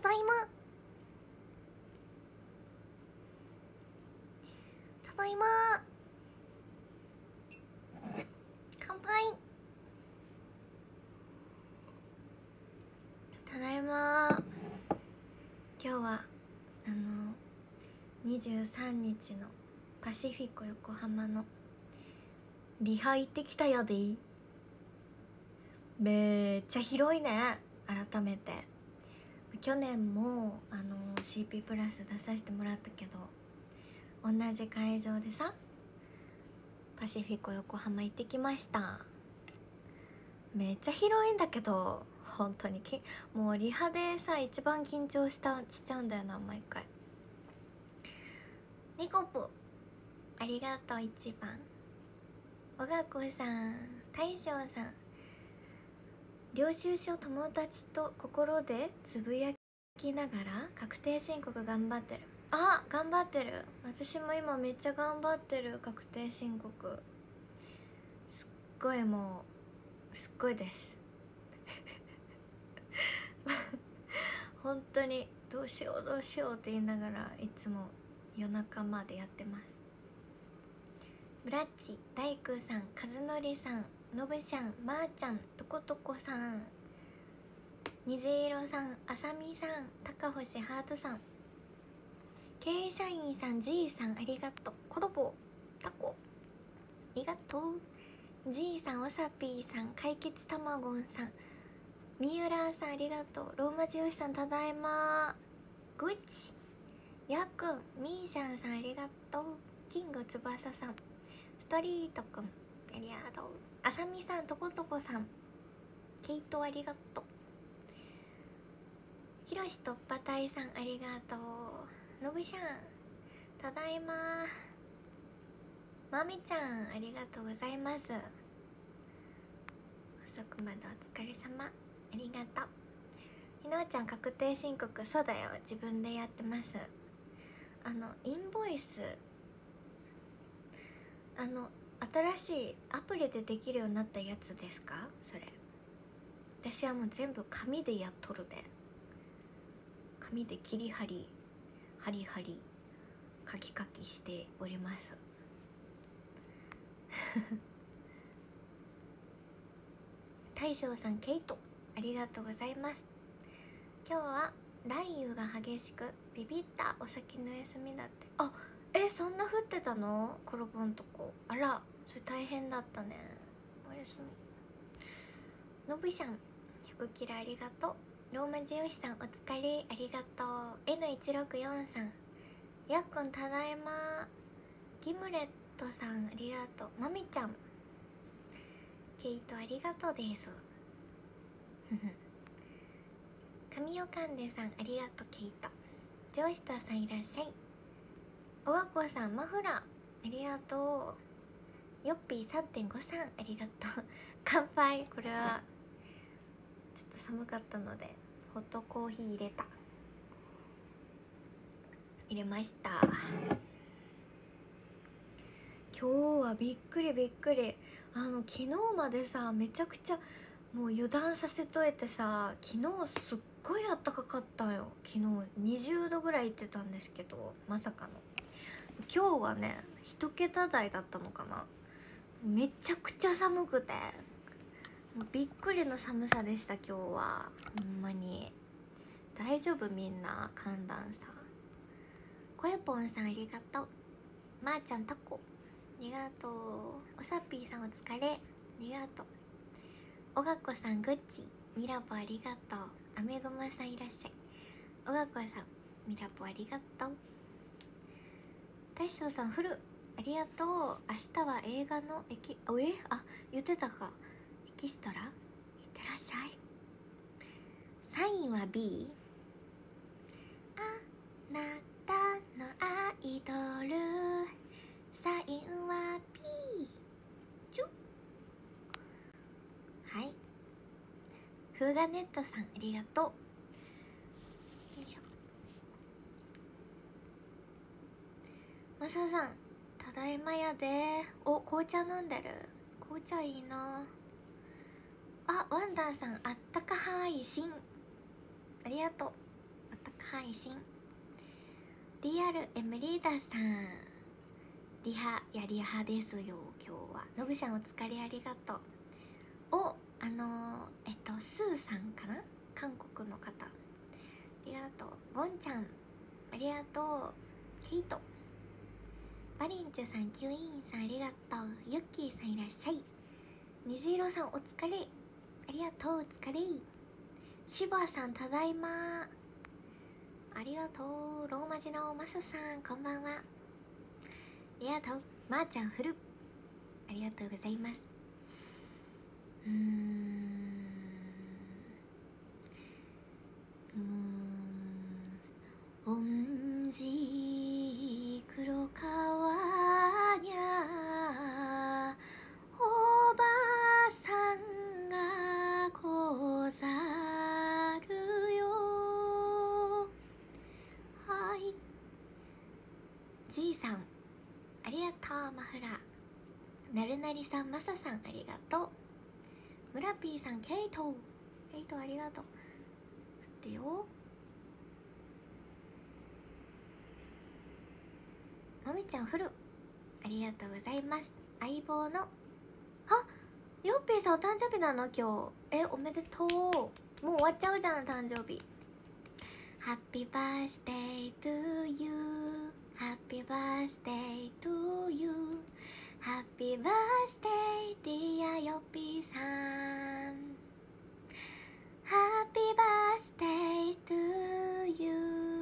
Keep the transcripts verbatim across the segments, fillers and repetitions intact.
ただいまただいま乾杯。ただいま。今日はあのにじゅうさんにちのパシフィコ横浜のリハ行ってきたやで。めっちゃ広いね。改めて去年もあの シーピー プラス出させてもらったけど、同じ会場でさパシフィコ横浜行ってきました。めっちゃ広いんだけど、本当にきもうリハでさ一番緊張したしちゃうんだよな毎回。ニコプありがとう。一番小学校さん、大将さん、領収書友達と心でつぶやきながら確定申告頑張ってる。あ、頑張ってる。私も今めっちゃ頑張ってる。確定申告すっごい、もうすっごいです本当にどうしようどうしようって言いながらいつも夜中までやってます。ブラッチ、大工さん、和則さん、のぶしゃん、まーちゃん、とことこさん、虹色さん、あさみさん、高星ハートさん、経営社員さん、じいさんありがとう。コロボタコありがとう。じいさん、おさぴーさん、解決たまごんさん、三浦さんありがとう。ローマ字よしさんただいま。グッチ、やくん、みーしゃんさんありがとう。キング翼さん、ストリートくんありがとう。あさみさん、とことこさん、ケイトありがとう。ひろしとっぱたいさんありがとう。のぶしゃんただいま。まみちゃんありがとうございます。遅くまでお疲れ様、ありがとう。ひなおちゃん確定申告、そうだよ、自分でやってます。あのインボイス、あの新しいアプリでできるようになったやつですか？それ私はもう全部紙でやっとるで。紙で切り貼り貼り貼りカキカキしております大将さん、ケイトありがとうございます。今日は雷雨が激しくビビった。お先の休みだって。あ、え、そんな降ってたの？コロボんとこ。あら、それ大変だったね。おやすみ。のぶしゃん、ひょくキラありがとう。ローマ字よしさんお疲れありがとう。 エヌいちろくよん さん、やっくんただいま。ギムレットさんありがとう。まみちゃん、ケイトありがとうです神尾かんでさんありがとう。ケイト、ジョースターさんいらっしゃい。おわこさん、マフラーありがとう。よっぴー さんてんご さんありがとう乾杯。これはちょっと寒かったのでホットコーヒー入れた入れました。今日はびっくりびっくり。あの昨日までさめちゃくちゃもう油断させといてさ、昨日すっごいあったかかったんよ。昨日にじゅうどぐらいいってたんですけど、まさかの今日はね一桁台だったのかな。めちゃくちゃ寒くてもうびっくりの寒さでした。今日はほんまに。大丈夫？みんな寒暖差。こえぽんさんありがとう。まー、あ、ちゃんタコありがとう。おさぴーさんお疲れありがとう。おがこさんグッチ、ミラボありがとう。あめぐまさんいらっしゃい。おがこさんミラボありがとう。大将さんフルありがとう。明日は映画のエキおえあ言ってたか。エキストラいってらっしゃい。サインは B。 あなたのアイドル、サインは B。 チュはい。フーガネットさんありがとう。よいしょ。マサさんただいまやで。お、紅茶飲んでる。紅茶いいなあ。ワンダーさんあったか配信ありがとう。 配信。リアルエムリーダーさん、リハやリハですよ今日は。のぶちゃんお疲れありがとう。お、あのー、えっとスーさんかな、韓国の方、ありがとう。ゴンちゃんありがとう。ケイト、バリンチュさん、キュイーンさんありがとう。ユッキーさんいらっしゃい。虹色さんお疲れありがとう。お疲れ。シバさんただいまありがとう。ローマ字のマサさんこんばんは、ありがとう。まー、ちゃんフルありがとうございます。うーんうーんおんじ黒川にゃおばさんがござるよ。はい、じいさんありがとう。マフラー、なるなりさん、まささんありがとう。ムラピーさん、ケイトケイトありがとう。待ってよ、まみちゃんフルありがとうございます。相棒の、あ、ヨッピーさんお誕生日なの今日。え、おめでとう。もう終わっちゃうじゃん誕生日。Happy birthday to you Happy birthday to you Happy birthday dear ヨッピーさん Happy birthday to you。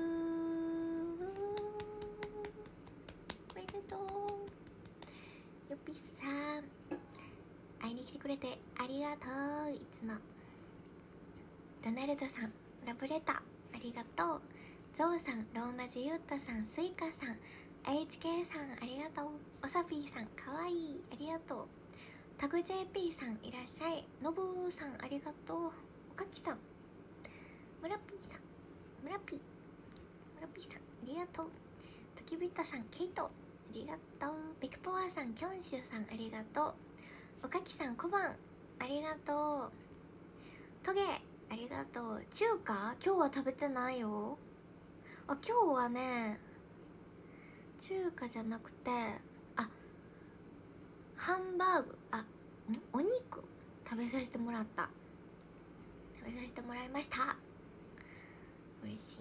おめでとうヨッピーさん、会いに来てくれてありがとう。いつも。ドナルドさんラブレターありがとう。ゾウさん、ローマ字ユータさん、スイカさん、 エイチケー さんありがとう。おさぴーさんかわいいありがとう。タグ ジェーピー さんいらっしゃい。のぶーさんありがとう。おかきさん、むらぴーさん、むらぴーむらぴーさんありがとう。ときびたさん、ケイトありがとう。ビクポアさん、キョンシューさんありがとう。おかきさん、小判ありがとう。トゲありがとう。中華今日は食べてないよ。あ、今日はね中華じゃなくて、あ、ハンバーグ、あ、んお肉食べさせてもらった。食べさせてもらいました。嬉しい。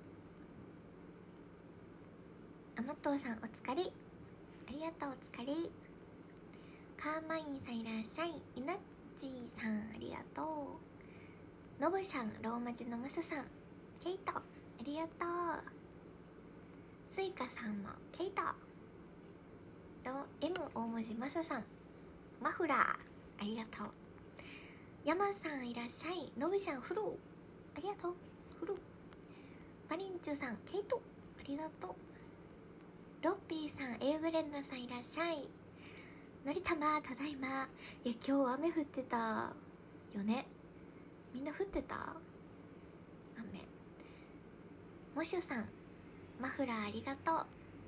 あまとうさんお疲れありがとう。お疲れ。カーマインさんいらっしゃい。イナッチーさんありがとう。のぶさん、ローマ字のマサさん、ケイトありがとう。スイカさんもケイト、ロ M 大文字マサさん、マフラーありがとう。ヤマさんいらっしゃい。のぶさんフルありがとう。フル。マリンチュさんケイトありがとう。ロッピーさん、エウグレンナさんいらっしゃい。のりたまただいま。いや今日雨降ってたよね。みんな降ってた雨。モシュさんマフラーありがとう。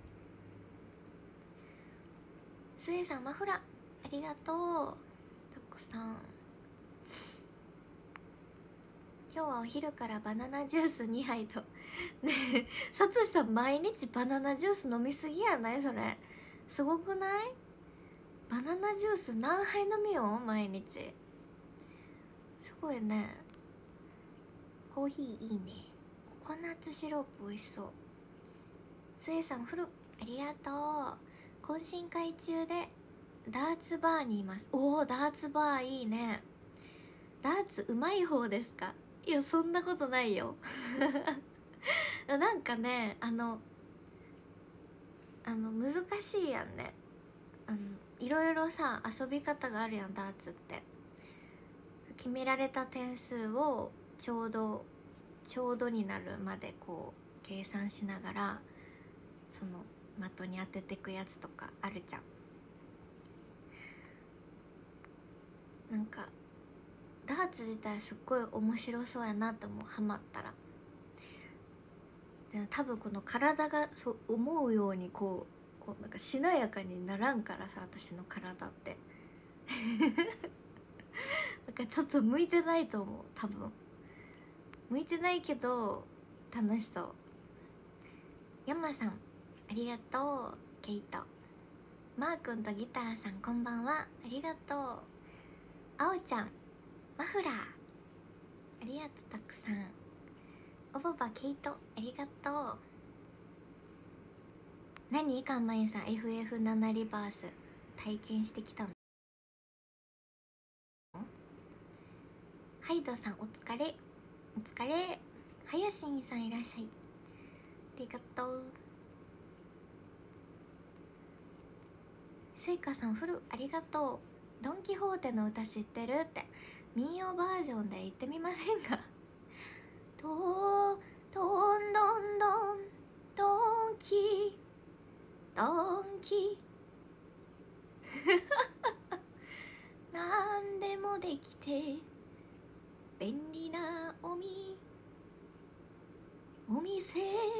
スエさんマフラーありがとう。たくさん。今日はお昼からバナナジュースにはいとねえ、さつしさん毎日バナナジュース飲みすぎやないそれ。すごくない？バナナジュース何杯飲みよ毎日。すごいね。コーヒーいいね。ココナッツシロップ美味しそう。スエさんフルありがとう。懇親会中でダーツバーにいます。おお、ダーツバーいいね。ダーツうまい方ですか？いやそんなことないよなんかね、あのあの難しいやんね。あのいろいろさ遊び方があるやんダーツって。決められた点数をちょうどちょうどになるまでこう計算しながらその的に当ててくやつとかあるじゃん。なんかダーツ自体すっごい面白そうやなと思う、ハマったら。でも多分この体がそう思うようにこうこうなんかしなやかにならんからさ、私の体ってなんかちょっと向いてないと思う。多分向いてないけど楽しそう。山さんありがとう。ケイトマー君とギターさんこんばんは、ありがとう。あおちゃんマフラーありがとう。たくさんおばばケイトありがとう。何かんまゆさん エフエフなな リバース体験してきたの？ハイドさんお疲れお疲れ。はやしんさんいらっしゃい、ありがとう。シェイカさんフルありがとう。ドン・キホーテの歌知ってるって民謡バージョンで言ってみませんか？トートンドンドンドンキドンキなんでもできて便利なおみお店。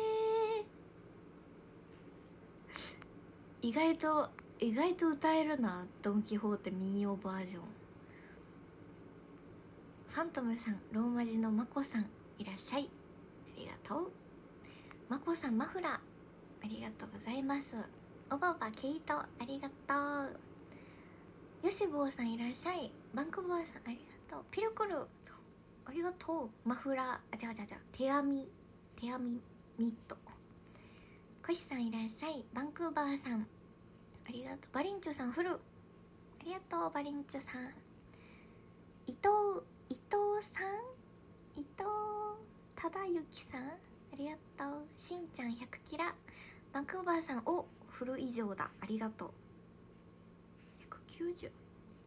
意外と意外と歌えるな、ドン・キホーテ民謡バージョン。ファントムさんローマ字のマコさんいらっしゃい、ありがとう。マコさんマフラーありがとうございます。おばばケイトありがとう。よしぼうさんいらっしゃい。バンクバーさんありがとう。ピルクルありがとう。マフラーあ違う違う違う手編み手編みニット。コシさんいらっしゃい。バンクーバーさんありがとう。バリンチュさんフルありがとう。バリンチュさん伊藤伊藤さん伊藤忠之さんありがとう。しんちゃんひゃくキラバンクーバーさんおフル以上だありがとう。ひゃくきゅうじゅう。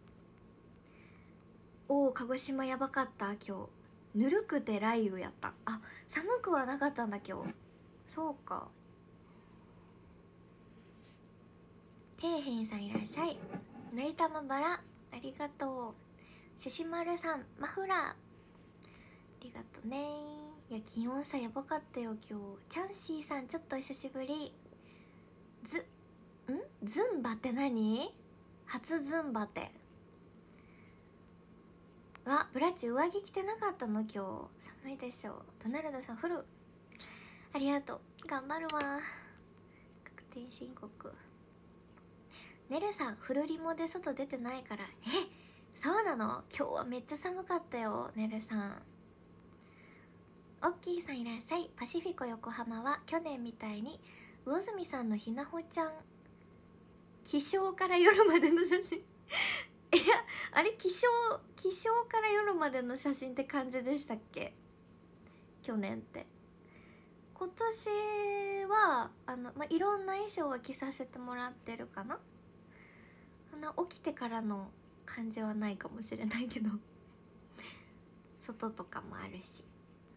おお鹿児島やばかった今日。ぬるくて雷雨やった。あ寒くはなかったんだ今日。そうか。底辺さんいらっしゃい。成玉バラありがとう。ししまるさんマフラーありがとうね。いや気温差やばかったよ今日。チャンシーさんちょっと久しぶり。ずんズンバって何？初ズンバってあ、ブラッチ上着着てなかったの今日。寒いでしょ。ドナルドさんフルありがとう。頑張るわ。確定申告。ネルさんフルリモで外出てないから。えそうなの？今日はめっちゃ寒かったよネルさん。オッキーさんいらっしゃい。パシフィコ横浜は去年みたいに魚住さんのひなほちゃん起床から夜までの写真いやあれ起床起床から夜までの写真って感じでしたっけ去年って。今年はあの、まあ、いろんな衣装は着させてもらってるかな。そんな起きてからの感じはないかもしれないけど外とかもあるし。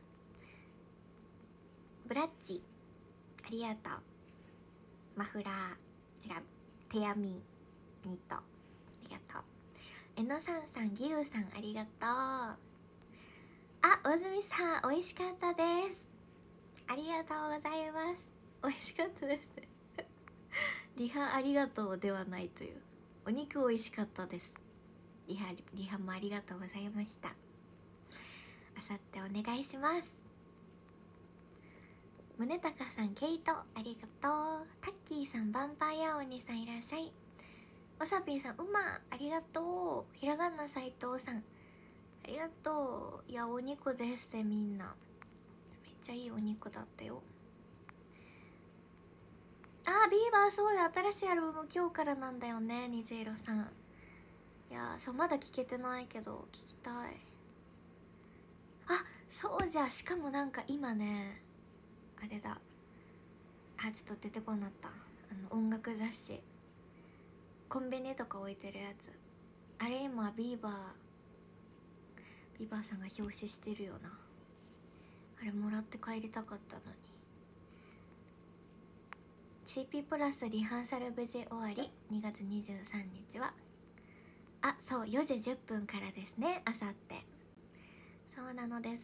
ブラッチありがとう。マフラー違う手編みニットありがとう。えのさんさんギュウさんありがとう。あ大住さん美味しかったです。ありがとうございます。美味しかったですねリハありがとうではないという。お肉美味しかったです。リハリハもありがとうございました。あさってお願いします。宗隆さんケイトありがとう。タッキーさんヴァンパイア鬼さんいらっしゃい。わさびんさんうまありがとう。ひらがな斉藤さんありがとう。いやお肉ですぜみんな。めっちゃいいお肉だったよ。あービーバーそうよ新しいアルバム今日からなんだよね虹色さん。いやそうまだ聞けてないけど聞きたい。あそうじゃしかもなんか今ねあれだあちょっと出てこなかった。あの音楽雑誌コンビニとか置いてるやつあれ今ビーバービーバーさんが表紙してるよな。あれもらって帰りたかったのに。 シーピー プラスリハーサル無事終わりにがつにじゅうさんにちはあそうよじじゅっぷんからですねあさって。そうなのです。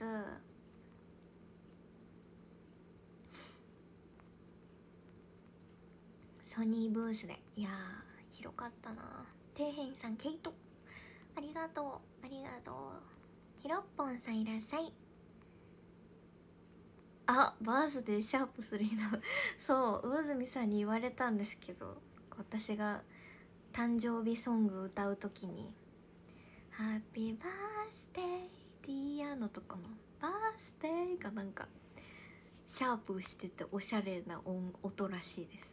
ソニーブースでいやー広かったな。底辺さんケイトありがとうありがとう。ひろっぽんさんいらっしゃい。 あ、バースデーシャープスリーのそう魚住さんに言われたんですけど、私が誕生日ソング歌うときに「ハッピーバースデーディア」のとこの「バースデー」がなんかシャープしてておしゃれな音音らしいです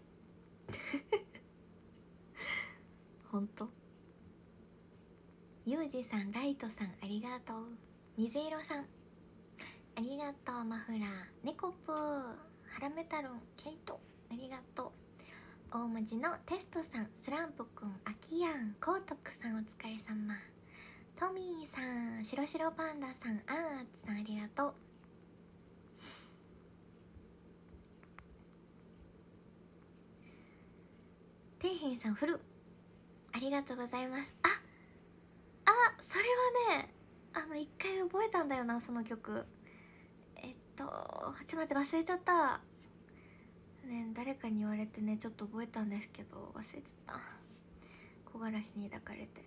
ほんと。ゆうじさん、ライトさんありがとう。虹色さんありがとう。マフラーネコプーハラメタロンケイトありがとう。大文字のテストさん、スランプくん、アキヤン、コートクさんお疲れ様。トミーさん、しろしろパンダさん、アーツさんありがとう。底辺さん、フルありがとうございます。ああ、それはね、あの一回覚えたんだよな、その曲。えっとちょっと待って忘れちゃったね。誰かに言われてねちょっと覚えたんですけど忘れちゃった。木枯らしに抱かれて。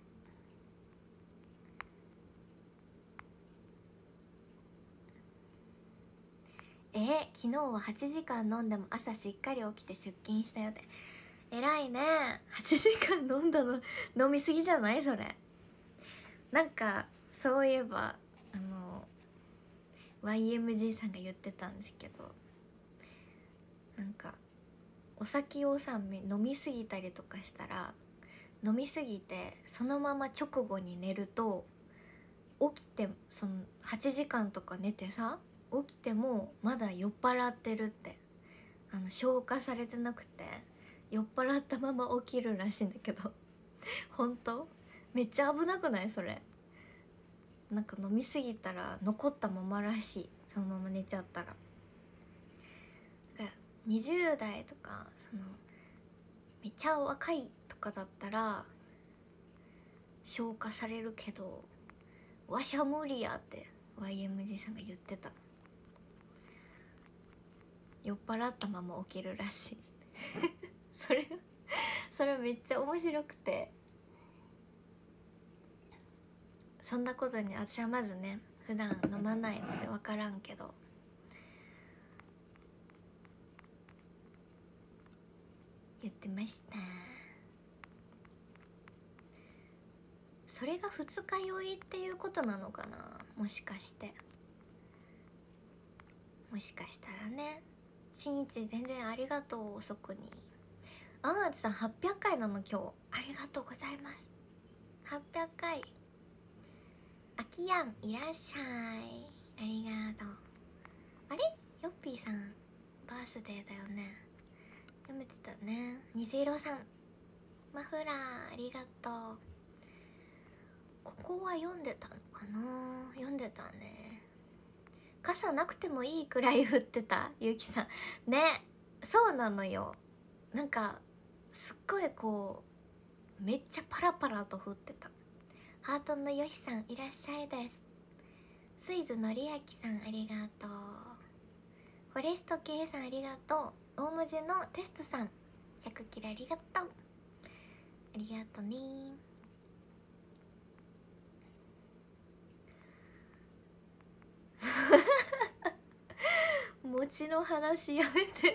えー、昨日ははちじかん飲んでも朝しっかり起きて出勤したよで。偉いね。はちじかん飲んだの飲みすぎじゃない？それなんかそういえばあの ワイエムジー さんが言ってたんですけど、なんかお酒をさ飲みすぎたりとかしたら、飲みすぎてそのまま直後に寝ると起きてそのはちじかんとか寝てさ起きてもまだ酔っ払ってるって、あの消化されてなくて酔っ払ったまま起きるらしいんだけど本当めっちゃ危なくない？それなんか飲みすぎたら残ったままらしい、そのまま寝ちゃったら。にじゅう代とかそのめっちゃ若いとかだったら消化されるけど、わしゃ無理やって ワイエムジー さんが言ってた。酔っ払ったまま起きるらしいそれそれめっちゃ面白くて、そんなことに私はまずね普段飲まないので分からんけど、言ってました。それが二日酔いっていうことなのかな、もしかして。もしかしたらね。しんいち全然ありがとう。遅くにあーちさんはっぴゃっかいなの今日。ありがとうございます。はっぴゃっかい。あきやんいらっしゃい、ありがとう。あれよっぴーさんバースデーだよね。読めてたね。虹色さんマフラーありがとう。ここは読んでたのかな。読んでたね。傘なくてもいいくらい降ってたゆうきさんね。そうなのよ。なんかすっごいこうめっちゃパラパラと降ってた。ハートのよしさんいらっしゃいです。スイズのりあきさんありがとう。フォレスト K さんありがとう。大文字のテストさんひゃくキロありがとう。ありがとうね。餅の話やめて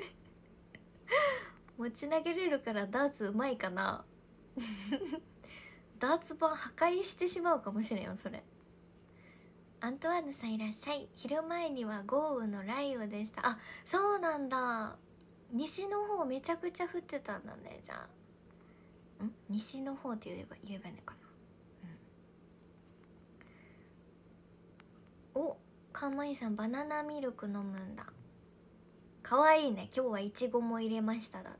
餅投げれるからダーツうまいかなダーツ盤破壊してしまうかもしれんよそれ。アントワーヌさんいらっしゃい。昼前には豪雨の雷雨でした。あ、そうなんだ。西の方めちゃくちゃ降ってたんだね。じゃあん西の方って言えば言えばいいのかな。うん、おかんまいさんバナナミルク飲むんだ。かわいいね。今日はいちごも入れましただって。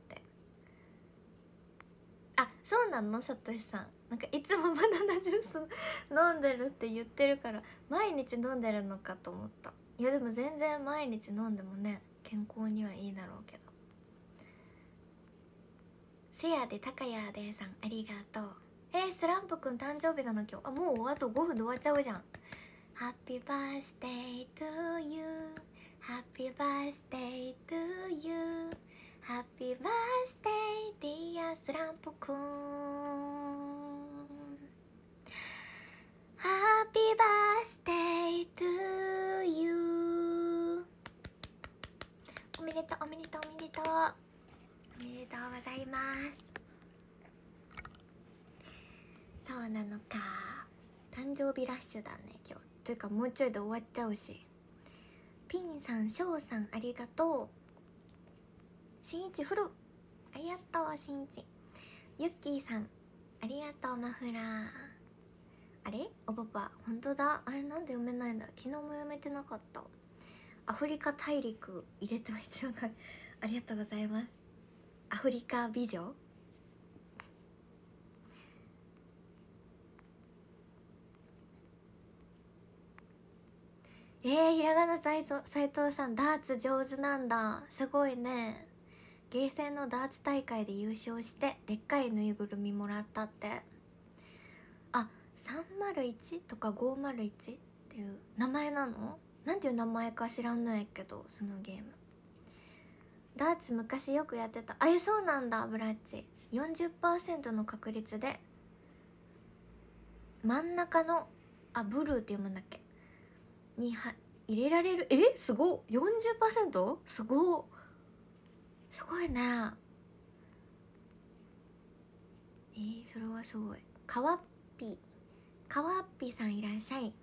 あ、そうなのさとしさん。なんかいつもバナナジュース飲んでるって言ってるから毎日飲んでるのかと思った。いやでも全然毎日飲んでもね健康にはいいだろうけど。せやでたかやでさんありがとう。えー、スランプくん誕生日なの今日。あ、もうあとごふんで終わっちゃうじゃん。Happy birthday to you Happy birthday to you Happy birthday dear スランプくん Happy birthday to you Happy birthday to you Happy birthday to you とう、おめでとうございます。そうなのか、誕生日ラッシュだね今日。というかもうちょいで終わっちゃうし。ピンさん、ショウさんありがとう。しんいちフルありがとう。しんいち、ゆっきーさんありがとう。マフラー、あれおばば、ほんとだ。あれなんで読めないんだ。昨日も読めてなかった。アフリカ大陸入れても一番かい。ありがとうございます。アフリカ美女。えー、ひらがな斎藤さん、ダーツ上手なんだ。すごいね。ゲーセンのダーツ大会で優勝してでっかいぬいぐるみもらったって。あ、さんまるいちとかごまるいちっていう名前なの？なんていう名前か知らんのやけど、そのゲーム。ダーツ昔よくやってた。あ、え、そうなんだ。ブラッチ よんじゅっパーセント の確率で真ん中の、あ、ブルーって読むんだっけには入れられる。え、すごっ。 よんじゅっパーセント？ すごっ。すごいね。えー、それはすごい。かわっぴかわっぴさんいらっしゃい。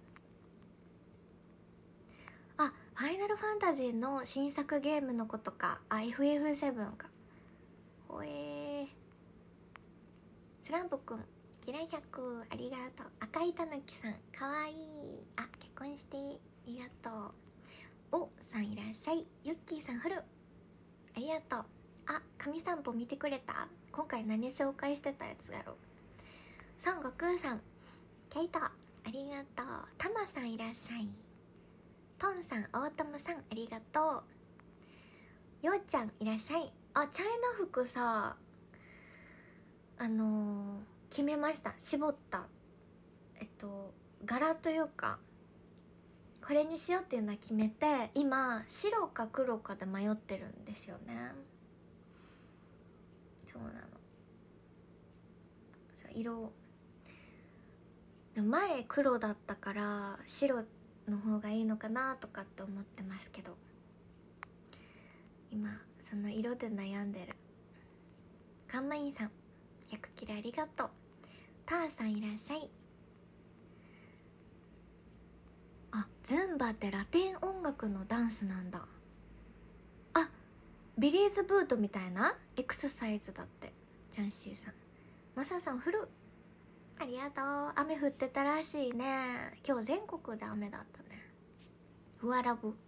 あ、ファイナルファンタジーの新作ゲームのことか。あ、エフエフセブン か。ほえー。スランプくんキラひゃくありがとう。赤いたぬきさんかわいい。あ、結婚してありがとう。おさんいらっしゃい。ゆっきーさんフルありがとう。あ、神散歩見てくれた？今回何紹介してたやつやろ。孫悟空さんケイトありがとう。たまさんいらっしゃい。トンさん、大友さんありがとう。ようちゃんいらっしゃい。あ、チャイナ服さ、あのー、決めました。絞った、えっと柄というかこれにしようっていうのは決めて、今白か黒かで迷ってるんですよね。そうなの。そう、色前黒だったから白の方がいいのかなとかって思ってますけど、今その色で悩んでる。カンマインさんひゃくキロありがとう。ターさんいらっしゃい。あ、ズンバってラテン音楽のダンスなんだ。あ、ビリーズブートみたいなエクササイズだって。ジャンシーさん、マサさんフルありがとう。雨降ってたらしいね。今日全国で雨だったね。ふわらぶ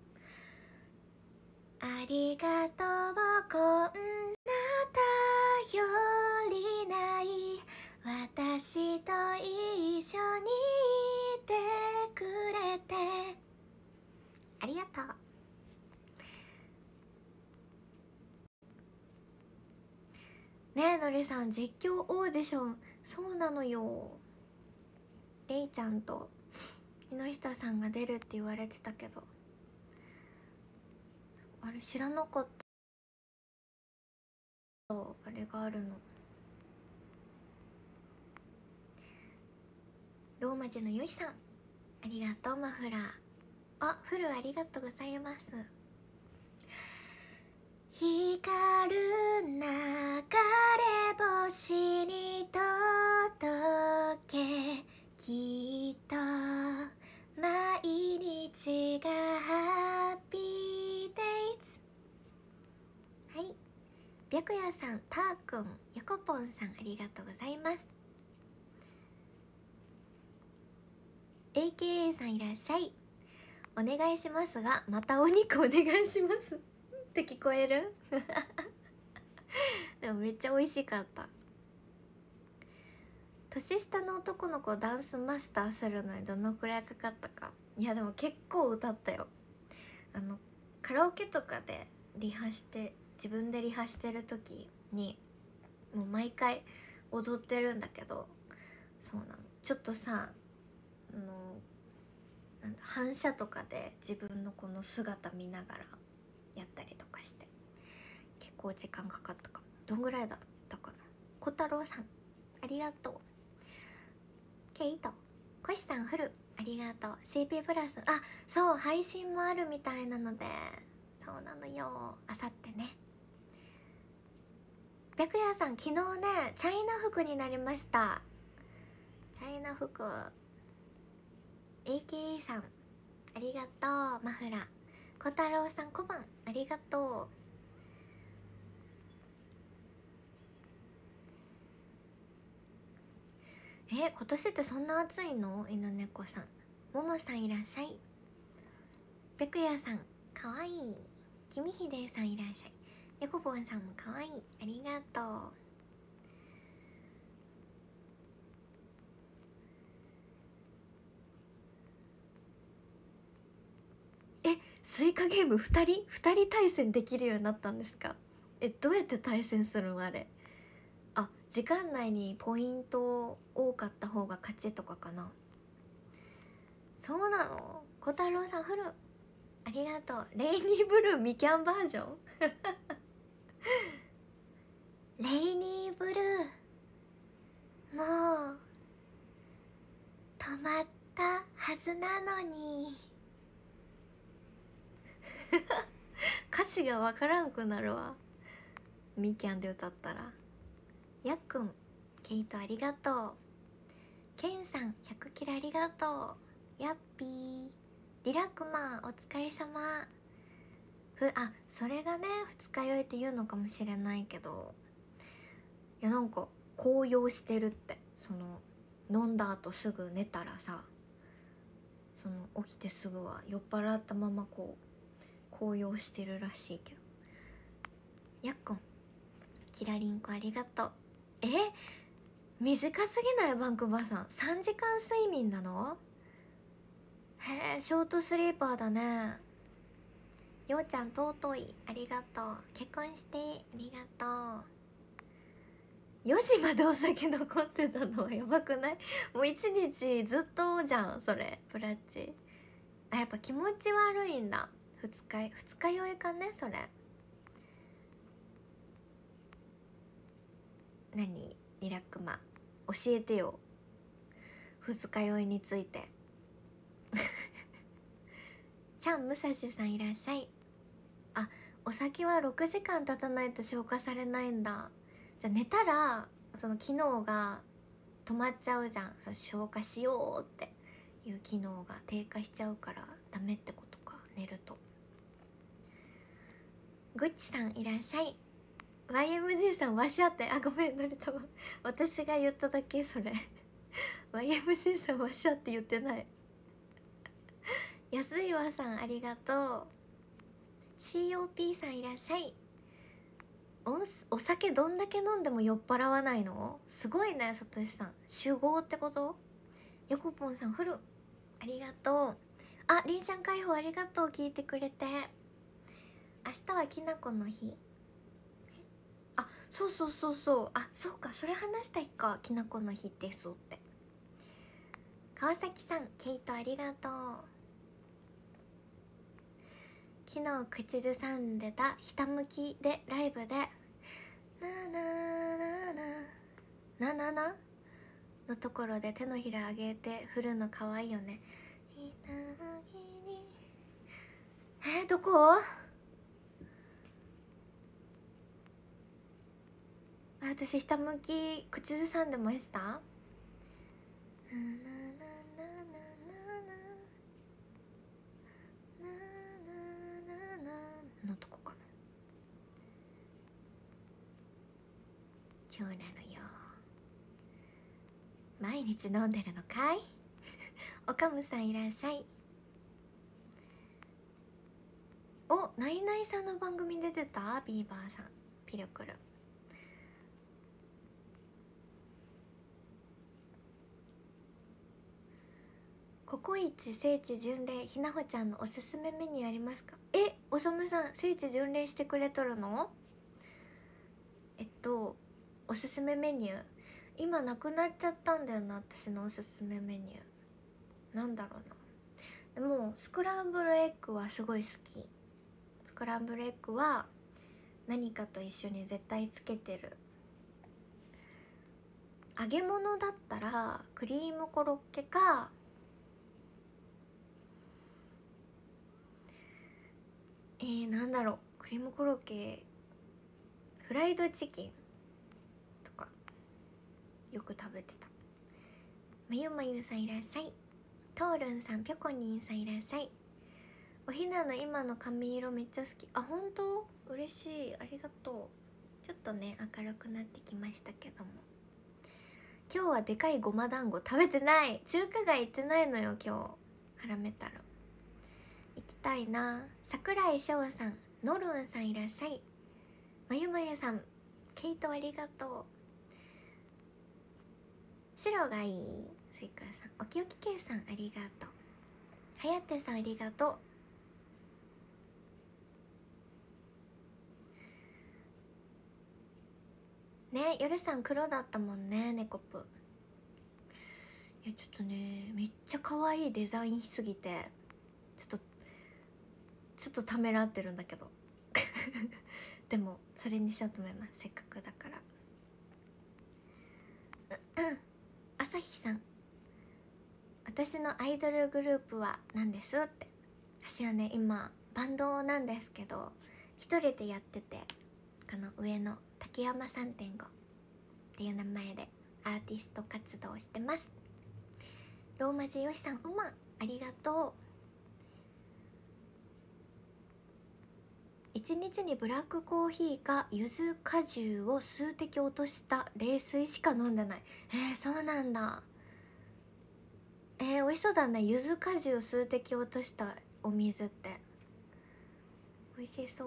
ありがとう。こんな頼りない私と一緒にいてくれてありがとう。ねえのりさん、実況オーディションそうなのよ。れいちゃんと木下さんが出るって言われてたけど、あれ知らなかった。あれがあるの。ローマ字のよしさんありがとう。マフラー、あ、フルありがとうございます。光る流れ星に届け、きっと毎日がハッピーデイズ。はい、白夜さん、たーくん、やこぽんさんありがとうございます。 エーケーエー さんいらっしゃい。お願いしますがまたお肉お願いしますって聞こえるでもめっちゃ美味しかった。年下の男の子をダンスマスターするのにどのくらいかかったか。いやでも結構歌ったよ。あのカラオケとかでリハして自分でリハしてる時にもう毎回踊ってるんだけど、そうなの、ちょっとさ、あのなんだ反射とかで自分のこの姿見ながらやったりとかして結構時間かかったかも。どんぐらいだったかな。小太郎さんありがとう。ケイト、コシさんフルありがとう。 シーピー プラス、あ、そう配信もあるみたいなので、そうなのよ、あさってね。 白夜さん、昨日ねチャイナ服になりました。チャイナ服 エーケーイー さんありがとう。マフラー小太郎さん小判ありがとう。え、今年ってそんな暑いの？犬猫さん、ももさんいらっしゃい。白夜さんかわいい。君ひでさんいらっしゃい。やこぼんさんもかわいい、ありがとう。え、スイカゲームふたりふたり対戦できるようになったんですか？え、どうやって対戦するのあれ。あ、時間内にポイント多かった方が勝ちとかかな。そうなの？小太郎さんフルありがとう。レイニーブルーみきゃんバージョンレイニーブルーもう止まったはずなのに歌詞がわからんくなるわ、みきゃんで歌ったら。やっくんケイトありがとう。ケンさんひゃくキラありがとう。やっぴーリラックマンお疲れ様。ふあそれがね二日酔いって言うのかもしれないけど、いやなんか高揚してるって。その飲んだ後すぐ寝たらさ、その起きてすぐは酔っ払ったままこう高揚してるらしいけど。やっくんキラリンコありがとう。え、短すぎない？バンクバーさんさんじかん睡眠なの？へえ、ショートスリーパーだね。ようちゃん尊いありがとう。結婚してありがとう。よじまでお酒残ってたのはやばくない？もう一日ずっとじゃんそれ。プラッチあ、やっぱ気持ち悪いんだ。二日二日酔いかねそれ。何リラックマ教えてよ、二日酔いについてちゃん武蔵さんいらっしゃい。あ、お酒はろくじかん経たないと消化されないんだ。じゃあ寝たらその機能が止まっちゃうじゃん。その消化しようっていう機能が低下しちゃうからダメってことか、寝ると。ぐっちさんいらっしゃい。 ワイエムジー さんわしゃって、あごめんのりたま私が言っただけそれワイエムジー さんわしゃって言ってない安岩さんありがとう。 シーオーピー さんいらっしゃい。お, お酒どんだけ飲んでも酔っ払わないの？すごいねさとしさん。酒豪ってこと？ヨコポンさんフルありがとう。あ、リンシャン解放ありがとう、聞いてくれて。明日はきなこの日。あ、そうそうそうそう、あ、そうか、それ話した日か、きなこの日ですって。川崎さんケイトありがとう。昨日口ずさんでたひたむきでライブでなななななななのところで手のひら上げて振るのかわいいよね。ひたむきにえー、どこ？あ、私ひたむき口ずさんでました。ななななななななのとこかな。そうなのよ。毎日飲んでるのかいおかむさんいらっしゃい。お、ナイナイさんの番組出てた？ビーバーさんピルクル。ココイチ聖地巡礼、ひなほちゃんのおすすめメニューありますか？え、おさむさん聖地巡礼してくれとるの？えっとおすすめメニュー今なくなっちゃったんだよな、私のおすすめメニュー。なんだろうな。でもスクランブルエッグはすごい好き。スクランブルエッグは何かと一緒に絶対つけてる。揚げ物だったらクリームコロッケか、えー、なんだろう、クリームコロッケ、フライドチキンとかよく食べてた。まゆまゆさんいらっしゃい。トールンさん、ぴょこにんさんいらっしゃい。おひなの今の髪色めっちゃ好き。あ、本当？嬉しい、ありがとう。ちょっとね明るくなってきましたけども、今日はでかいごま団子食べてない。中華街行ってないのよ今日。腹めたら行きたいな。桜井翔さん、のるんさんいらっしゃい。まゆまゆさん、ケイトありがとう。白がいいスイカさん、おきおきけいさんありがとう。はやてさんありがとうね。夜さん黒だったもんね、ネコプ。いやちょっとねめっちゃ可愛いデザインしすぎてちょっとちょっとためらってるんだけどでもそれにしようと思います、せっかくだから。朝日さん、私のアイドルグループは何ですって。私はね今バンドなんですけど一人でやってて、この上の竹山 さんてんご っていう名前でアーティスト活動をしてます。ローマ字よしさん、うまありがとう。一日にブラックコーヒーか柚子果汁を数滴落とした冷水しか飲んでない。えー、そうなんだ。えー、美味しそうだね。柚子果汁を数滴落としたお水って美味しそう。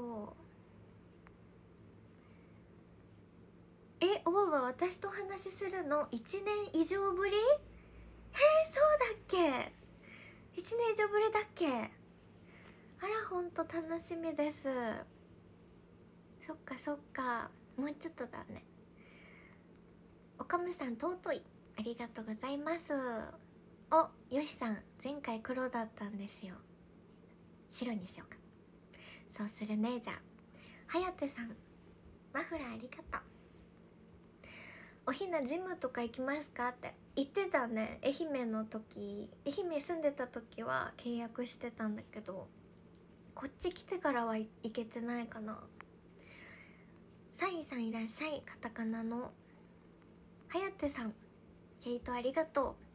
え、おばば私とお話しするのいちねん以上ぶり？えー、そうだっけ？いちねん以上ぶりだっけ？あら、ほんと楽しみです。そっかそっか、もうちょっとだね。おかむさん尊い、ありがとうございます。お、よしさん前回黒だったんですよ。白にしようか。そうするね。じゃあはやてさん、マフラーありがとう。おひなジムとか行きますかって言ってたね。愛媛の時、愛媛住んでた時は契約してたんだけど、こっち来てからは行けてないかな。サイさんいらっしゃい、カタカナの。はやてさん、ケイトありがとう。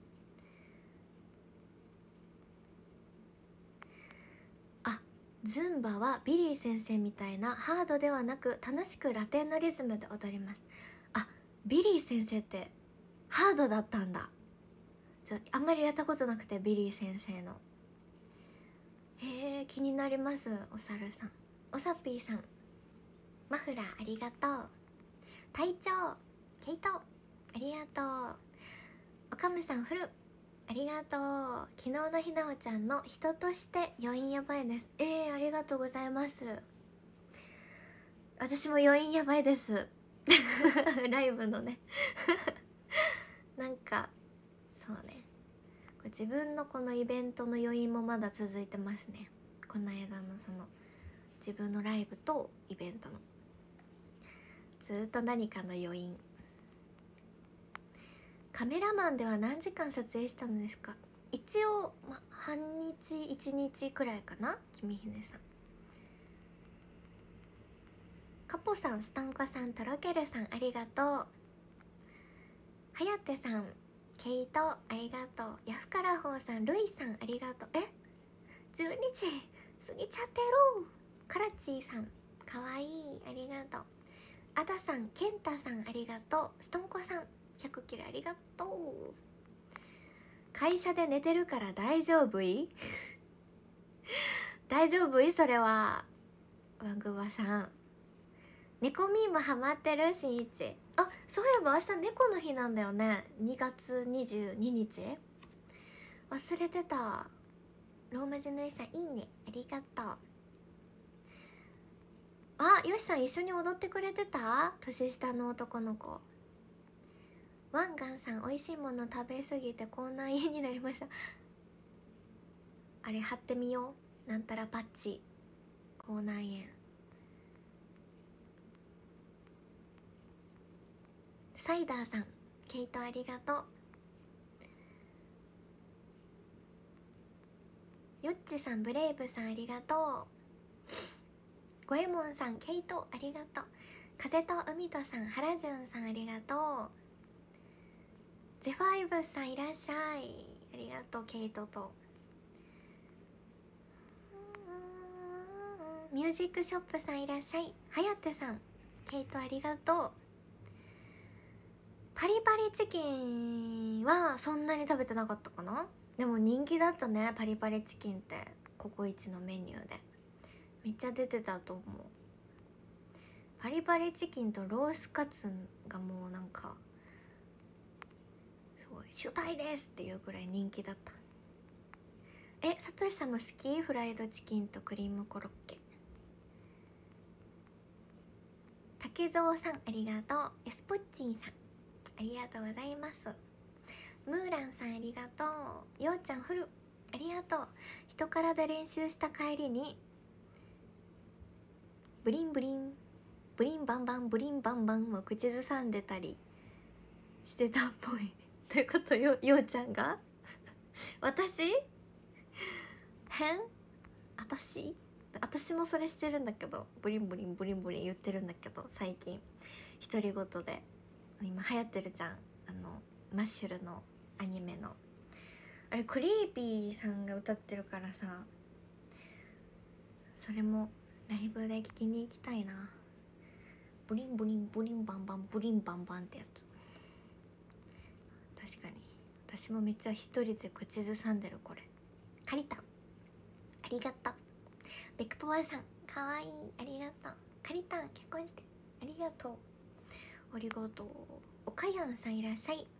あ、ズンバはビリー先生みたいなハードではなく楽しくラテンのリズムで踊ります。あ、ビリー先生ってハードだったんだ。ちょあんまりやったことなくて、ビリー先生の。へえ、気になります。おさるさん、おさぴーさん、マフラーありがとう。隊長ケイトありがとう。おかむさん、フルありがとう。昨日のひなおちゃんの人として余韻やばいです。えー、ありがとうございます。私も余韻やばいですライブのねなんかそうね、自分のこのイベントの余韻もまだ続いてますね。この間のその自分のライブとイベントのずーっと何かの余韻。カメラマンでは何時間撮影したのですか？一応、ま、半日一日くらいかな。君ひねさん、カポさん、スタンコさん、とろけるさんありがとう。はやてさん、ケイトありがとう。ヤフカラホーさん、ルイさんありがとう。え、じゅうにじ過ぎちゃってる。カラチーさんかわいい、ありがとう。アダさん、ケンタさんありがとう。ストンコさんひゃくキロありがとう。会社で寝てるから大丈夫い大丈夫いそれは。ワグバさん、猫ミームハマってる。しんいち、あ、そういえば明日猫の日なんだよね。にがつにじゅうににち、忘れてた。ローマ字のいさんいいね、ありがとう。あ、よしさん一緒に踊ってくれてた？年下の男の子。ワンガンさん、美味しいもの食べ過ぎて口内炎になりました。あれ貼ってみよう、なんたらパッチ、口内炎。サイダーさん、ケイトありがとう。ヨッチさん、ブレイブさんありがとう。ゴエモンさん、ケイトありがとう。 風と海とさん、原潤さんありがとう。ゼファイブさんいらっしゃい、ありがとう。ケイトとミュージックショップさんいらっしゃい、はやてさん、ケイトありがとう。パリパリチキンはそんなに食べてなかったかな。でも人気だったね、パリパリチキンって。ココイチのメニューでめっちゃ出てたと思う。パリパリチキンとロースカツがもうなんかすごい主体ですっていうくらい人気だった。え、さとしさんも好き？フライドチキンとクリームコロッケ。竹蔵さんありがとう。エスポッチンさんありがとうございます。ムーランさんありがとう。ようちゃんフルありがとう。人からで練習した帰りにブリンブリンブリンバンバンブリンバンバンを口ずさんでたりしてたっぽいということよ、ようちゃんが私変私私もそれしてるんだけど、ブリンブリンブリンブリン言ってるんだけど、最近独り言で。今流行ってるじゃん、あのマッシュルのアニメのあれ、クリーピーさんが歌ってるからさ、それもライブで聴きに行きたいな。ブリンブリンブリンバンバンブリンバンバンってやつ。確かに私もめっちゃ一人で口ずさんでる。これカリタンありがとう。ベクポワさんかわいい、ありがとう。カリタン結婚してありがとう。ありがとう。おかやんさんいらっしゃい。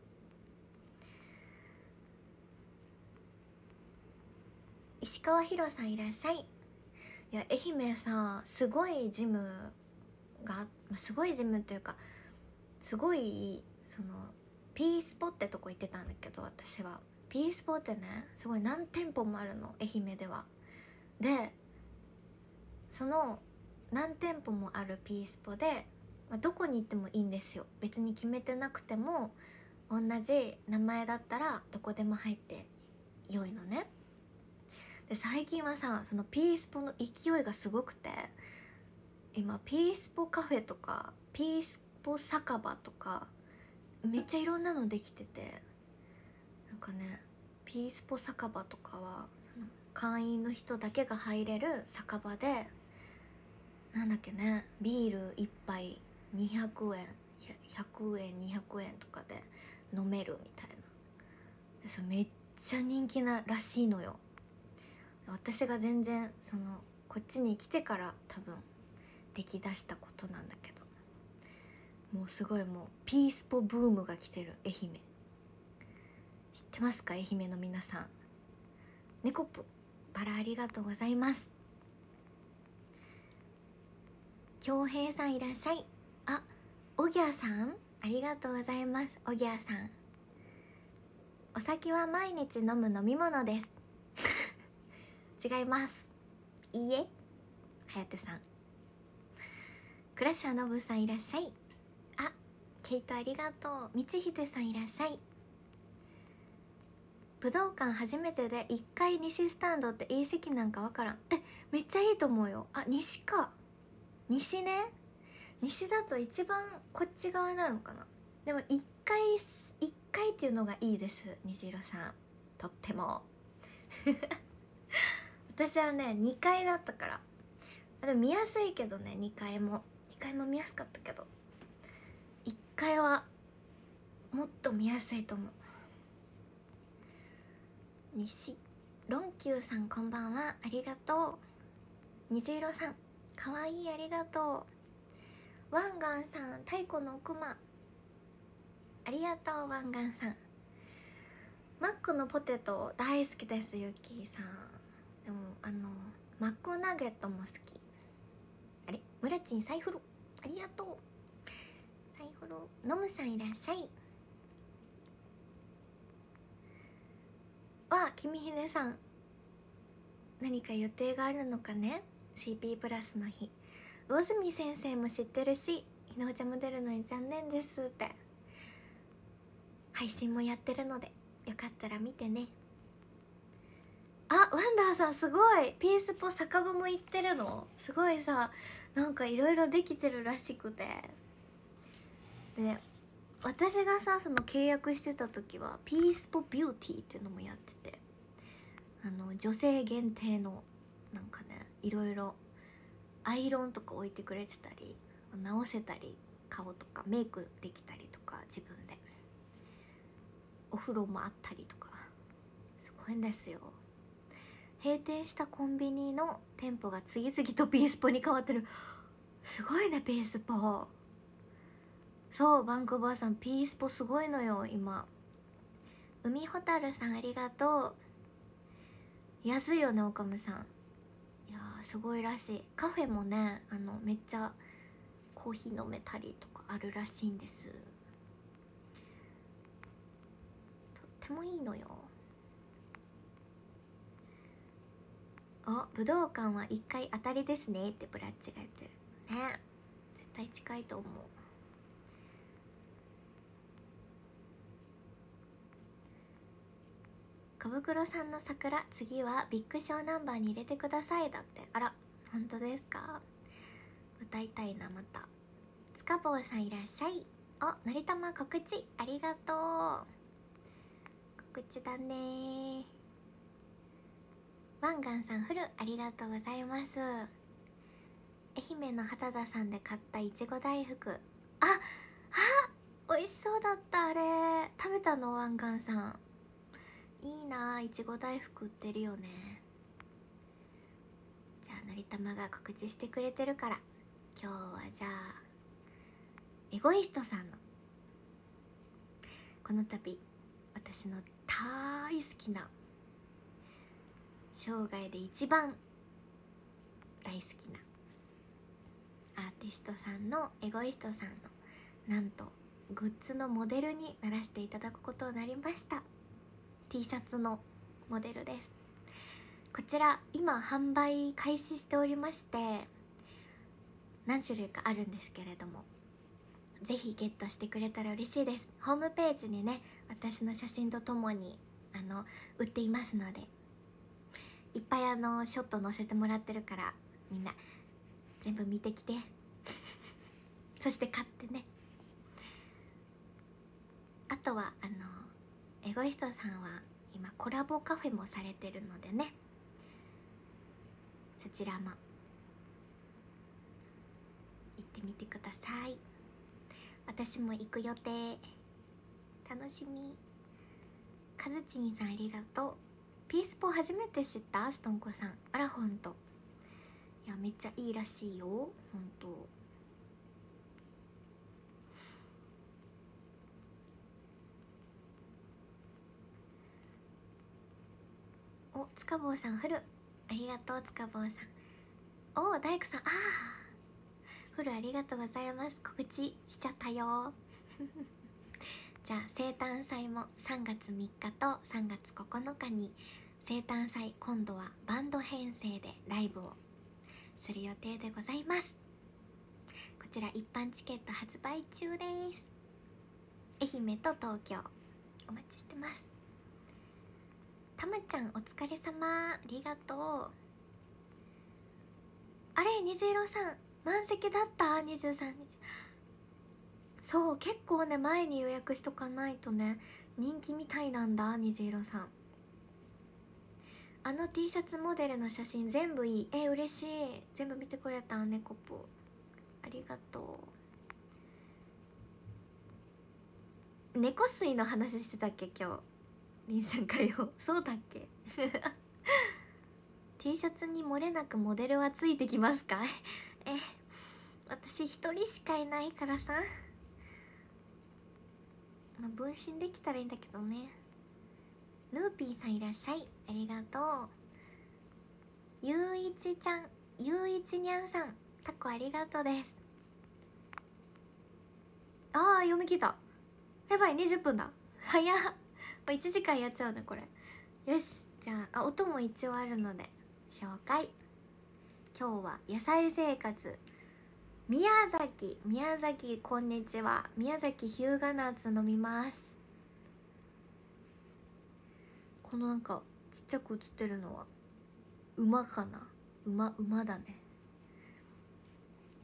石川ひろさんいらっしゃい。いや、愛媛さ、すごいジムが、すごいジムというかすごいそのピースポってとこ行ってたんだけど、私はピースポってね、すごい何店舗もあるの、愛媛では。でその何店舗もあるピースポで、まあ、どこに行ってもいいんですよ。別に決めてなくても同じ名前だったらどこでも入って良いのね。で最近はさ、そのピースポの勢いがすごくて、今ピースポカフェとかピースポ酒場とかめっちゃいろんなのできてて、なんかね、ピースポ酒場とかはその会員の人だけが入れる酒場で、なんだっけね、ビールいっぱいにひゃくえんひゃくえんにひゃくえんとかで飲めるみたいな。でそれめっちゃ人気ならしいのよ。私が全然そのこっちに来てから多分出来だしたことなんだけど、もうすごいもうピースポブームが来てる愛媛。知ってますか、愛媛の皆さん。ネコップバラありがとうございます。京平さんいらっしゃい。あ、おぎゃさんありがとうございます。おぎゃさん、お酒は毎日飲む飲み物です違います。いいえ、はやてさん。クラッシャーのぶさんいらっしゃい。あ、ケイトありがとう。みちひでさんいらっしゃい。武道館初めてでいっかい西スタンドっていい席なんかわからん。え、めっちゃいいと思うよ。あ、西か、西ね。西だと一番こっち側なのかな。でもいっかいいっかいっていうのがいいです、虹色さん、とっても私はねにかいだったから。でも見やすいけどね、にかいもにかいも見やすかったけど、いっかいはもっと見やすいと思う。西ロンキューさんこんばんは、ありがとう。虹色さんかわいい、ありがとう。ワンガンさん、太鼓のクマありがとう。ワンガンさん、マックのポテト大好きです、ゆきーさん。でもあのマックナゲットも好き。あれ、ムラチンサイフルありがとう。サイフルノムさんいらっしゃい。わ、君ひでさん、何か予定があるのかね。 シーピー プラスの日。魚住先生も知ってるし、ひなおちゃんも出るのに残念ですって。配信もやってるのでよかったら見てね。あ、ワンダーさんすごい、ピースポ酒場も行ってるのすごいさ。 なんかいろいろできてるらしくて、で私がさその契約してた時はピースポビューティーっていうのもやってて、あの女性限定のなんかねいろいろアイロンとか置いてくれてたり、直せたり顔とかメイクできたりとか、自分でお風呂もあったりとか、すごいんですよ。閉店したコンビニの店舗が次々とピースポに変わってる。すごいねピースポ。そうバンクーバーさん、ピースポすごいのよ今。海ほたるさんありがとう。安いよねおかむさん。いやーすごいらしい。カフェもねあのめっちゃコーヒー飲めたりとかあるらしいんです。とってもいいのよ。あ、武道館は一回当たりですねってブラッチが言ってるね。絶対近いと思う。小袋さんの桜、次はビッグショーナンバーに入れてくださいだって。あら本当ですか。歌いたいなまた。つかぼうさんいらっしゃい。あ、のりたま告知ありがとう。告知だね。ワンガンさんフルありがとうございます。愛媛の畑田さんで買ったいちご大福、ああ美味しそうだった。あれ食べたのワンガンさん。いいなあ、いちご大福売ってるよね。じゃあのりたまが告知してくれてるから、今日はじゃあエゴイストさんのこの度私の大好きな、生涯で一番大好きなアーティストさんのエゴイストさんのなんとグッズのモデルにならせていただくことになりました。 T シャツのモデルです。こちら今販売開始しておりまして、何種類かあるんですけれども、ぜひゲットしてくれたら嬉しいです。ホームページにね私の写真とともにあの売っていますので、いっぱいあのショット載せてもらってるから、みんな全部見てきてそして買ってね。あとはあのエゴイストさんは今コラボカフェもされてるのでね、そちらも行ってみてください。私も行く予定。楽しみ。かずちんさんありがとう。ピースポ初めて知った？ストンコさん。あらほんと。いやめっちゃいいらしいよほんと。お、つかぼうさんフルありがとう。つかぼうさん。お、大工さん、ああフルありがとうございます。告知しちゃったよじゃあ生誕祭もさんがつみっかとさんがつここのかに生誕祭、今度はバンド編成でライブをする予定でございます。こちら一般チケット発売中です。愛媛と東京お待ちしてます。たまちゃんお疲れ様ありがとう。あれ虹色さん満席だった。にじゅうさんにち、そう結構ね前に予約しとかないとね人気みたいなんだ。虹色さんあの T シャツモデルの写真全部いい。え嬉しい。全部見てくれたねコップありがとう。猫水の話してたっけ今日りんさんかよそうだっけT シャツに漏れなくモデルはついてきますかえ私一人しかいないからさ、まあ、分身できたらいいんだけどね。ヌーピーさんいらっしゃいありがとう。ゆういちちゃん、ゆういちにゃんさんタコありがとうです。あー読み切った。やばいにじゅっぷんだ早っ。もういちじかんやっちゃうねこれ。よしじゃあ、あ音も一応あるので紹介。今日は野菜生活宮崎。宮崎こんにちは。宮崎日向夏飲みます。このなんかちっちゃく写ってるのは馬かな。馬馬だね。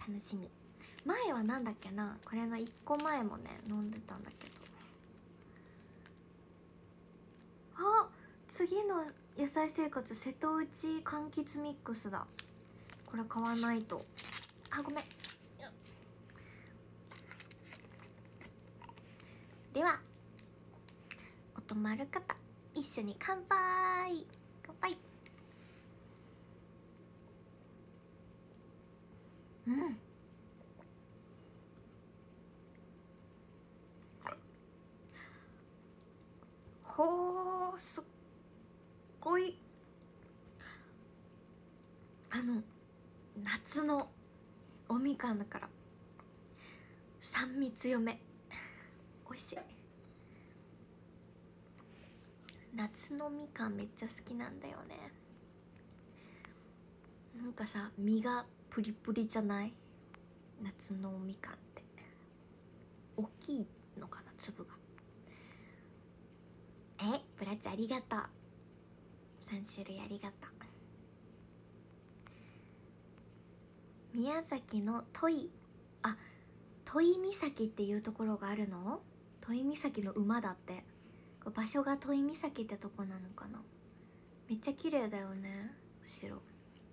楽しみ。前はなんだっけな、これのいっこまえもね飲んでたんだけど、あ、次の野菜生活瀬戸内柑橘ミックスだ。これ買わないと。あ、ごめん。ではお泊まる方一緒に乾杯。乾杯。うん、ほー、すっごいあの夏のおみかんだから酸味強め、おいしい。夏のみかんめっちゃ好きなんだよね。なんかさ、実がプリプリじゃない？夏のみかんって大きいのかな、粒が。え、ブラッチありがとう。さんしゅるいありがとう。宮崎の土井、あ、土井岬っていうところがあるの？土井岬の馬だって。場所が土井岬ってとこなのかな。めっちゃ綺麗だよね、後ろ。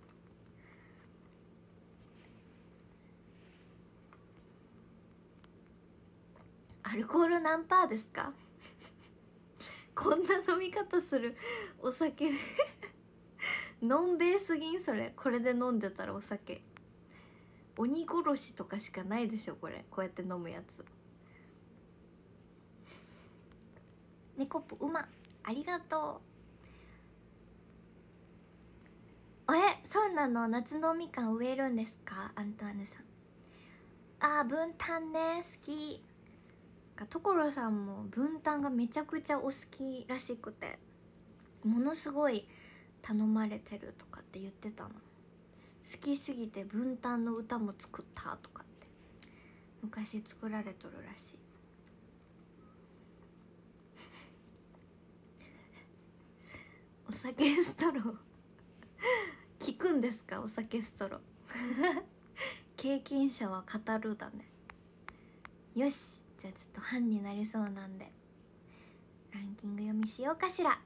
アルコール何パーですか？こんな飲み方するお酒のんべえすぎんそれ。これで飲んでたらお酒鬼殺しとかしかないでしょこれ。こうやって飲むやつ。ネコップうま、ありがとう。え、そうなの？夏のみかん植えるんですか、アントワネさん。あー、文旦ね、好き。所さんも文旦がめちゃくちゃお好きらしくて、ものすごい頼まれてるとかって言ってたの。好きすぎて文旦の歌も作ったとかって昔作られとるらしい。お酒ストロー聞くんですか、お酒ストロー経験者は語るだね。よし、じゃあちょっと半になりそうなんでランキング読みしようかしら。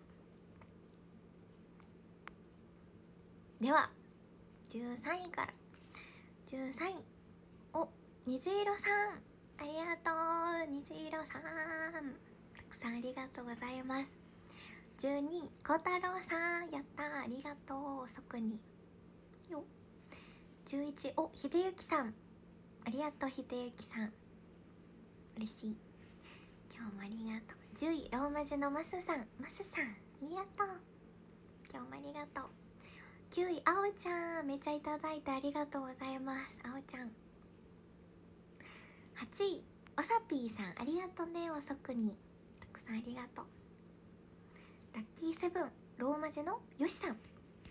ではじゅうさんいから。じゅうさんい、お、虹色さん、ありがとう。虹色さん、たくさんありがとうございます。じゅうにい、小太郎さん、やったー、ありがとう。遅くによ。じゅういちい、お、秀幸さん、ありがとう。秀幸さん、嬉しい。今日もありがとう。じゅうい、ローマ字のマスさん、マスさん、ありがとう。今日もありがとう。きゅうい、あおちゃん、めっちゃいただいてありがとうございます。あおちゃん。はちい、おさぴーさん、ありがとうね。遅くにたくさんありがとう。ラッキーセブン、ローマ字のよしさん、あ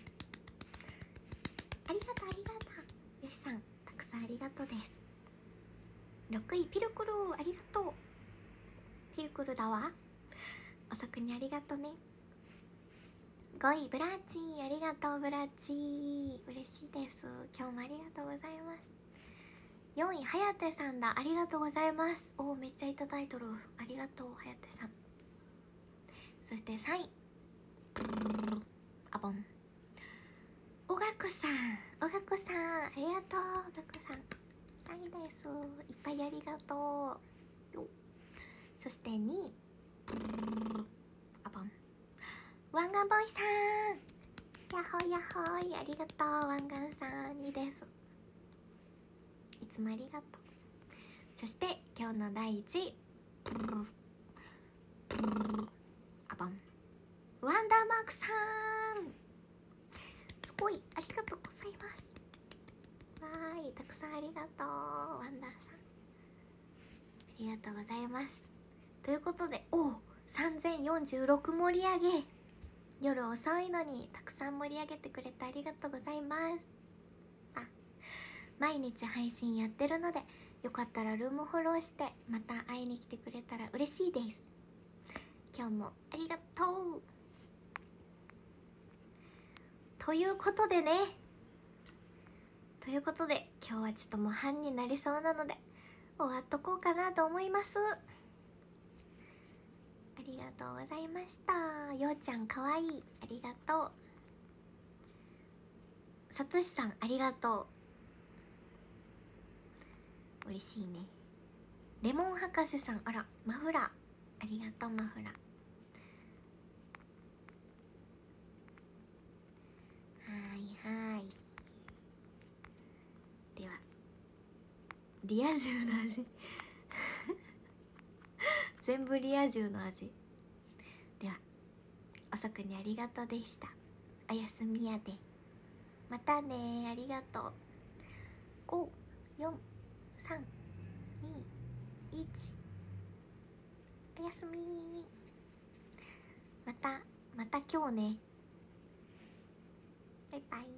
りがとうありがとう。よしさん、たくさんありがとうです。ろくい、ピルクル、ありがとう。ピルクルだわ。遅くにありがとうね。ごい、ブラッチー、ありがとう。ブラッチー、嬉しいです。今日もありがとうございます。よんい、はやてさんだ、ありがとうございます。おー、めっちゃいただいとる。ありがとう、はやてさん。そしてさんい、あぼん、おがくさん、おがくさん、ありがとう。おがくさん、さんいです。いっぱいありがとうよ。そしてにい、あぼん、ワンガンボーイさん、やっほーやっほーい、ありがとう。ワンガンさん、にいです。いつもありがとう。そして今日のだいいちい、あぼん、ワンダーマークさん、すごいありがとうございます。わーい、たくさんありがとう。ワンダーさん、ありがとうございます。ということで、おお、さんぜんよんじゅうろく盛り上げ。夜遅いのにたくさん盛り上げてくれてありがとうございます。あ、毎日配信やってるので、よかったらルームフォローしてまた会いに来てくれたら嬉しいです。今日もありがとう。ということでね、 ということで今日はちょっともう半になりそうなので終わっとこうかなと思います。ありがとうございました。ようちゃんかわいい、ありがとう。さとしさんありがとう、嬉しいね。レモン博士さん、あらマフラーありがとう。マフラーはいはい。ではリア充の味全部リア充の味では、遅くにありがとうでした。おやすみやで。またね、ありがとう。ご、よん、さん、に、いち、おやすみ。またまた今日ね。バイバイ。